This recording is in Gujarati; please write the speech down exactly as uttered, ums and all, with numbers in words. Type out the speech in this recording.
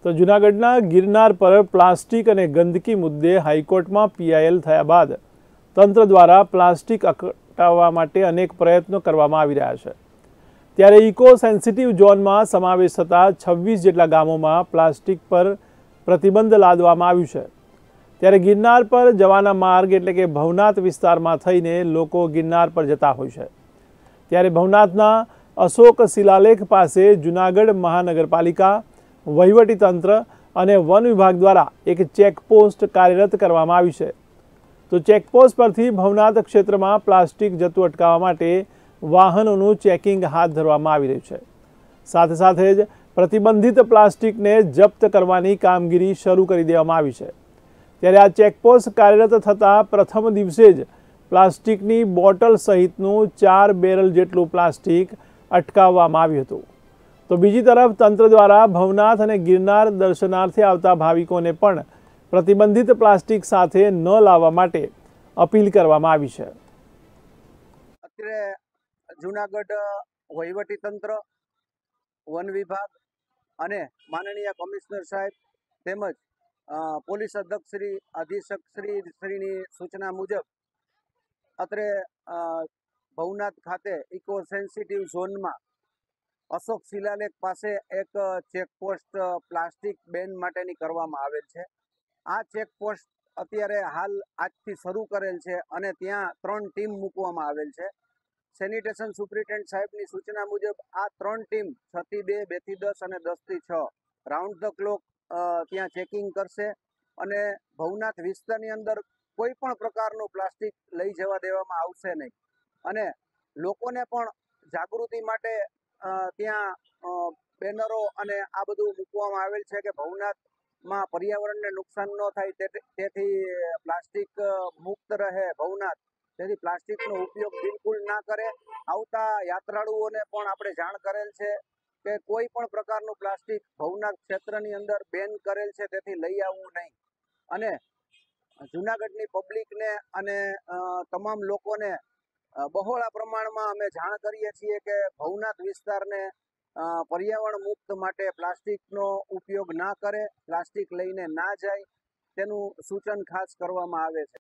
તો જૂનાગઢના ગિરનાર પર પ્લાસ્ટિક અને ગંદકી મુદ્દે હાઈકોર્ટમાં પીઆઈએલ થયા બાદ તંત્ર દ્વારા પ્લાસ્ટિક હટાવવા માટે અનેક પ્રયત્નો કરવામાં આવી રહ્યા છે। ત્યારે ઇકો સેન્સિટિવ ઝોનમાં સમાવેશ થતા છવ્વીસ જેટલા ગામોમાં પ્લાસ્ટિક પર પ્રતિબંધ લાદવામાં આવ્યું છે। ત્યારે ગિરનાર પર જવાના માર્ગ એટલે કે ભવનાથ વિસ્તારમાં થઈને લોકો ગિરનાર પર જતા હોય છે। ત્યારે ભવનાથના અશોક શિલાલેખ પાસે જૂનાગઢ મહાનગરપાલિકા, વહીવટીતંત્ર અને વન વિભાગ દ્વારા એક ચેકપોસ્ટ કાર્યરત કરવામાં આવી છે। તો ચેકપોસ્ટ પરથી ભવનાથ ક્ષેત્રમાં પ્લાસ્ટિક જતું અટકાવવા માટે વાહનોનું ચેકિંગ હાથ ધરવામાં આવી રહ્યું છે। સાથે સાથે જ પ્રતિબંધિત પ્લાસ્ટિકને જપ્ત કરવાની કામગીરી શરૂ કરી દેવામાં આવી છે। ત્યારે આ ચેકપોસ્ટ કાર્યરત થતાં પ્રથમ દિવસે જ પ્લાસ્ટિકની બોટલ સહિતનું ચાર બેરલ જેટલું પ્લાસ્ટિક અટકાવવામાં આવ્યું હતું। તો બીજી તરફ તંત્ર દ્વારા ભવનાથ અને ગિરનાર દર્શનાર્થે આવતા ભાવિકોને પણ પ્રતિબંધિત પ્લાસ્ટિક સાથે ન લાવવા માટે અપીલ કરવામાં આવી છે। અત્યારે જૂનાગઢ વહીવટીતંત્ર, વન વિભાગ અને માનનીય કમિશનર સાહેબ તેમજ પોલીસ અધ્યક્ષ શ્રી અધિક્ષક શ્રી શ્રીની સૂચના મુજબ અત્યારે ભવનાથ ખાતે ઇકો સેન્સિટિવ ઝોનમાં અશોક શિલાલેખ પાસે એક ચેકપોસ્ટ પ્લાસ્ટિક બેન માટેની કરવામાં આવેલ છે। આ ચેકપોસ્ટ અત્યારે હાલ આજથી શરૂ કરેલ છે અને ત્યાં ત્રણ ટીમ મૂકવામાં આવેલ છે। સેનિટેશન સુપ્રિન્ટેન્ડન્ટ સાહેબની સૂચના મુજબ આ ત્રણ ટીમ છ થી બે, બે થી દસ અને દસ થી છ રાઉન્ડ ધ ક્લોક ત્યાં ચેકિંગ કરશે અને ભવનાથ વિસ્તારની અંદર કોઈ પણ પ્રકારનું પ્લાસ્ટિક લઈ જવા દેવામાં આવશે નહીં અને લોકોને પણ જાગૃતિ માટે ત્યાં બેનરો અને આ બધું મૂકવામાં આવેલ છે કે ભવનાથમાં પર્યાવરણને નુકસાન ન થાય તેથી પ્લાસ્ટિક મુક્ત રહે ભવનાથ, તેથી પ્લાસ્ટિકનો ઉપયોગ બિલકુલ ના કરે। આવતા યાત્રાળુઓને પણ આપણે જાણ કરેલ છે કે કોઈ પણ પ્રકારનું પ્લાસ્ટિક ભવનાથ ક્ષેત્રની અંદર બેન કરેલ છે, તેથી લઈ આવવું નહીં અને જૂનાગઢની પબ્લિકને અને તમામ લોકોને બહોળા પ્રમાણમાં અમે જાણ કરીએ છીએ કે ભવનાથ વિસ્તારને પર્યાવરણ મુક્ત માટે પ્લાસ્ટિકનો ઉપયોગ ના કરે, પ્લાસ્ટિક લઈને ના જાય તેનું સૂચન ખાસ કરવામાં આવે છે।